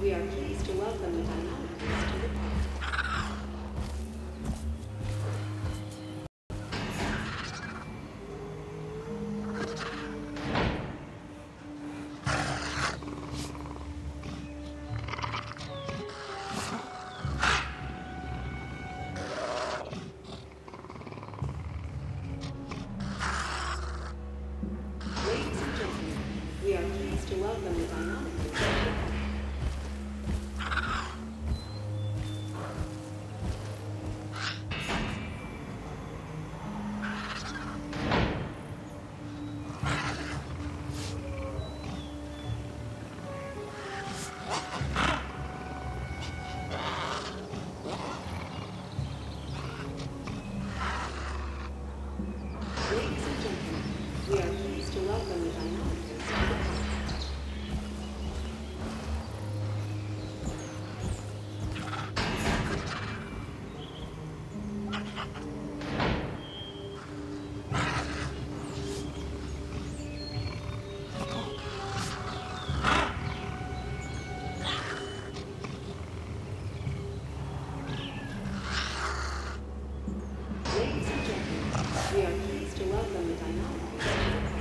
We are pleased to welcome the Deinonychus to the park. Ladies and gentlemen, we are pleased to welcome the Deinonychus to the park. Ladies and gentlemen, we are pleased to welcome the Deinonychus to the park. Ladies and gentlemen, we are pleased to welcome the Deinonychus to the park.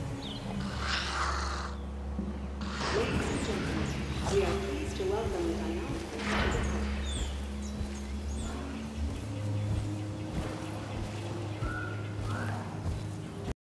Ladies and gentlemen, we are pleased to welcome the Deinonychus